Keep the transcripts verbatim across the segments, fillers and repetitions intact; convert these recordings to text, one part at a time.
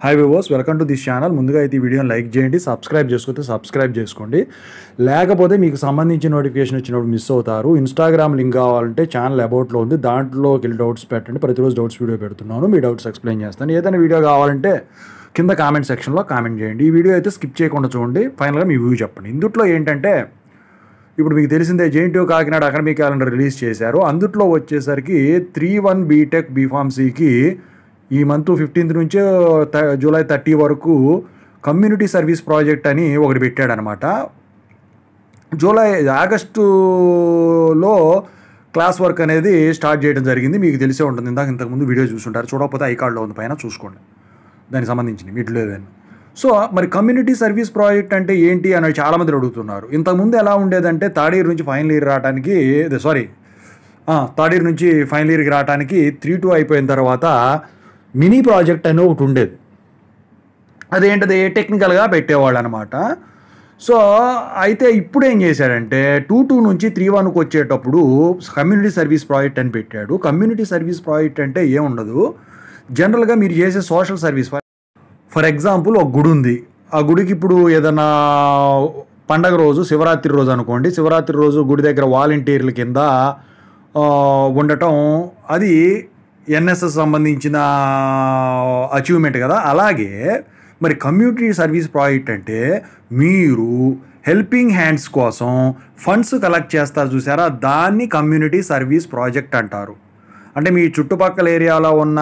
Hi viewers, welcome to this channel. ముందుగా అయితే ఈ వీడియోని లైక్ చేయండి, సబ్స్క్రైబ్ చేసుకుంటే సబ్స్క్రైబ్ చేసుకోండి. లేకపోతే మీకు సంబంధించిన నోటిఫికేషన్ వచ్చినప్పుడు మిస్ అవుతారు. ఇన్స్టాగ్రామ్ లింక్ కావాలంటే ఛానల్ అబౌట్లో ఉంది, దాంట్లోకి వెళ్ళి డౌట్స్ పెట్టండి. ప్రతిరోజు డౌట్స్ వీడియో పెడుతున్నాను, మీ డౌట్స్ ఎక్స్ప్లెయిన్ చేస్తాను. ఏదైనా వీడియో కావాలంటే కింద కామెంట్ సెక్షన్లో కామెంట్ చేయండి. ఈ వీడియో అయితే స్కిప్ చేయకుండా చూడండి, ఫైనల్గా మీ వ్యూ చెప్పండి. ఇందుట్లో ఏంటంటే ఇప్పుడు మీకు తెలిసిందే JNTU Kakinada academic calendar release చేశారు. అందుట్లో వచ్చేసరికి త్రీ వన్ బీటెక్ బీఫార్మసీకి ఈ మంత్ ఫిఫ్టీన్త్ నుంచి జూలై థర్టీ వరకు కమ్యూనిటీ సర్వీస్ ప్రాజెక్ట్ అని ఒకటి పెట్టాడనమాట. జూలై ఆగస్టులో క్లాస్ వర్క్ అనేది స్టార్ట్ చేయడం జరిగింది. మీకు తెలిసే ఉంటుంది, ఇందాక ఇంతకుముందు వీడియో చూసుంటారు. చూడకపోతే ఐ కార్డులో ఉంది, పైన చూసుకోండి దానికి సంబంధించింది వీటిలో ఏదైనా. సో మరి కమ్యూనిటీ సర్వీస్ ప్రాజెక్ట్ అంటే ఏంటి అని చాలామంది అడుగుతున్నారు. ఇంతకుముందు ఎలా ఉండేదంటే థర్డ్ ఇయర్ నుంచి ఫైనల్ ఇయర్ రావడానికి సారీ థర్డ్ ఇయర్ నుంచి ఫైనల్ ఇయర్కి రావడానికి త్రీ టూ అయిపోయిన తర్వాత మినీ ప్రాజెక్ట్ అని ఒకటి ఉండేది. అదేంటది టెక్నికల్గా పెట్టేవాళ్ళు అనమాట. సో అయితే ఇప్పుడు ఏం చేశాడంటే టూ టూ నుంచి త్రీ వన్కి వచ్చేటప్పుడు కమ్యూనిటీ సర్వీస్ ప్రాజెక్ట్ అని పెట్టాడు. కమ్యూనిటీ సర్వీస్ ప్రాజెక్ట్ అంటే ఏముండదు, జనరల్గా మీరు చేసే సోషల్ సర్వీస్. ఫర్ ఎగ్జాంపుల్ ఒక గుడి ఉంది, ఆ గుడికి ఇప్పుడు ఏదైనా పండగ రోజు శివరాత్రి రోజు అనుకోండి, శివరాత్రి రోజు గుడి దగ్గర వాలంటీర్ల కింద ఉండటం అది ఎన్ఎస్ఎస్ సంబంధించిన అచీవ్మెంట్ కదా. అలాగే మరి కమ్యూనిటీ సర్వీస్ ప్రాజెక్ట్ అంటే మీరు హెల్పింగ్ హ్యాండ్స్ కోసం ఫండ్స్ కలెక్ట్ చేస్తారు చూసారా, దాన్ని కమ్యూనిటీ సర్వీస్ ప్రాజెక్ట్ అంటారు. అంటే మీ చుట్టుపక్కల ఏరియాలో ఉన్న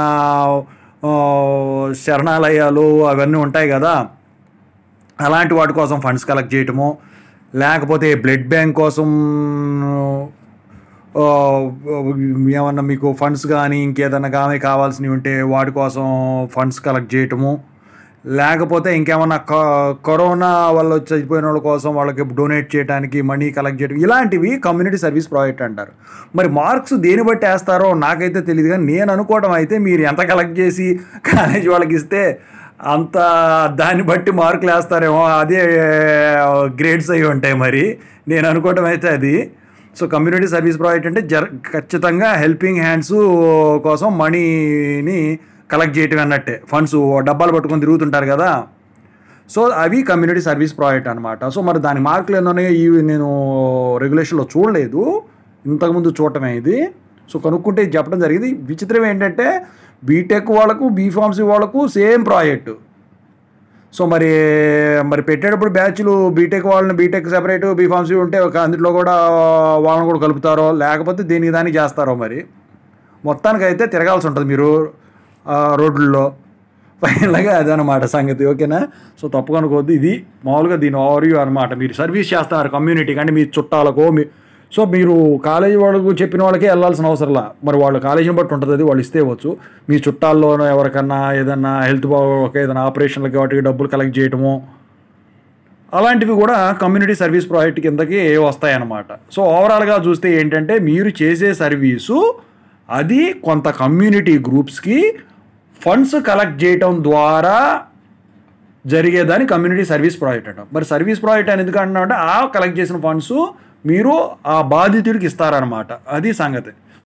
శరణాలయాలు అవన్నీ ఉంటాయి కదా, అలాంటి వాటి కోసం ఫండ్స్ కలెక్ట్ చేయటము, లేకపోతే బ్లడ్ బ్యాంక్ కోసం ఏమన్నా మీకు ఫండ్స్ కానీ ఇంకేదన్నా కానీ కావాల్సినవి ఉంటే వాటి కోసం ఫండ్స్ కలెక్ట్ చేయటము, లేకపోతే ఇంకేమన్నా కరోనా వల్ల చనిపోయిన వాళ్ళ కోసం వాళ్ళకి డొనేట్ చేయడానికి మనీ కలెక్ట్ చేయడం, ఇలాంటివి కమ్యూనిటీ సర్వీస్ ప్రాజెక్ట్ అంటారు. మరి మార్క్స్ దేని బట్టి వేస్తారో నాకైతే తెలియదు, కానీ నేను అనుకోవడం అయితే మీరు ఎంత కలెక్ట్ చేసి కాలేజ్ వాళ్ళకి ఇస్తే అంత దాన్ని బట్టి మార్కులు వేస్తారేమో, అదే గ్రేడ్స్ అవి ఉంటాయి. మరి నేను అనుకోవడం అయితే అది. సో కమ్యూనిటీ సర్వీస్ ప్రాజెక్ట్ అంటే జర ఖచ్చితంగా హెల్పింగ్ హ్యాండ్స్ కోసం మనీని కలెక్ట్ చేయటం అన్నట్టే. ఫండ్స్ డబ్బాలు పట్టుకొని తిరుగుతుంటారు కదా, సో అవి కమ్యూనిటీ సర్వీస్ ప్రాజెక్ట్ అనమాట. సో మరి దాని మార్కులు ఎన్నోనే ఇవి నేను రెగ్యులేషన్లో చూడలేదు, ఇంతకుముందు చూడటమే ఇది. సో కనుక్కుంటే ఇది చెప్పడం జరిగింది. విచిత్రం ఏంటంటే బీటెక్ వాళ్ళకు బీఫార్మసీ వాళ్ళకు సేమ్ ప్రాజెక్టు. సో మరి మరి పెట్టేటప్పుడు బ్యాచ్లు బీటెక్ వాళ్ళని బీటెక్ సెపరేట్, బీఫార్మసీ ఉంటే ఒక అందులో కూడా వాళ్ళని కూడా కలుపుతారో లేకపోతే దేనికి దానికి చేస్తారో. మరి మొత్తానికైతే తిరగాల్సి ఉంటుంది మీరు రోడ్లలో. ఫైనల్గా అదనమాట సంగతి, ఓకేనా. సో తప్పుగా అనుకోవద్దు, ఇది మామూలుగా దీని ఓవర్వ్యూ అనమాట. మీరు సర్వీస్ చేస్తారు కమ్యూనిటీకి, అంటే మీ చుట్టాలకో మీ సో మీరు కాలేజీ వాళ్ళకు చెప్పిన వాళ్ళకే వెళ్ళాల్సిన అవసరంలా, మరి వాళ్ళు కాలేజీని బట్టి ఉంటుంది, అది వాళ్ళు ఇస్తే ఇవ్వచ్చు. మీ చుట్టాల్లోనో ఎవరికన్నా ఏదన్నా హెల్త్ బాగోక ఏదైనా ఆపరేషన్లకి వాటికి డబ్బులు కలెక్ట్ చేయటము, అలాంటివి కూడా కమ్యూనిటీ సర్వీస్ ప్రాజెక్ట్ కిందకి వస్తాయన్నమాట. సో ఓవరాల్గా చూస్తే ఏంటంటే మీరు చేసే సర్వీసు అది కొంత కమ్యూనిటీ గ్రూప్స్కి ఫండ్స్ కలెక్ట్ చేయటం ద్వారా జరిగేదాన్ని కమ్యూనిటీ సర్వీస్ ప్రాజెక్ట్ అంటాం. మరి సర్వీస్ ప్రాజెక్ట్ అని ఎందుకంటున్నా అంటే ఆ కలెక్ట్ చేసిన ఫండ్స్ మీరు ఆ బాధితుడికి ఇస్తారనమాట, అది సంగతి.